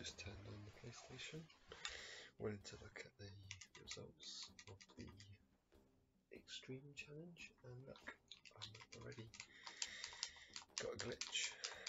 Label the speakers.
Speaker 1: just turned on the PlayStation. Wanted to look at the results of the Extreme Challenge, and look, I've already got a glitch.